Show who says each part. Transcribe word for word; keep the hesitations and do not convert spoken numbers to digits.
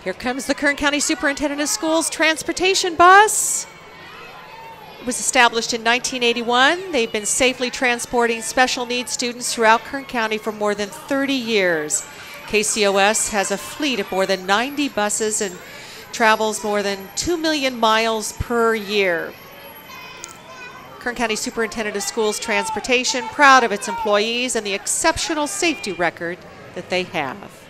Speaker 1: Here comes the Kern County Superintendent of Schools transportation bus. It was established in nineteen eighty-one. They've been safely transporting special needs students throughout Kern County for more than thirty years. K C O S has a fleet of more than ninety buses and travels more than two million miles per year. Kern County Superintendent of Schools Transportation, proud of its employees and the exceptional safety record that they have.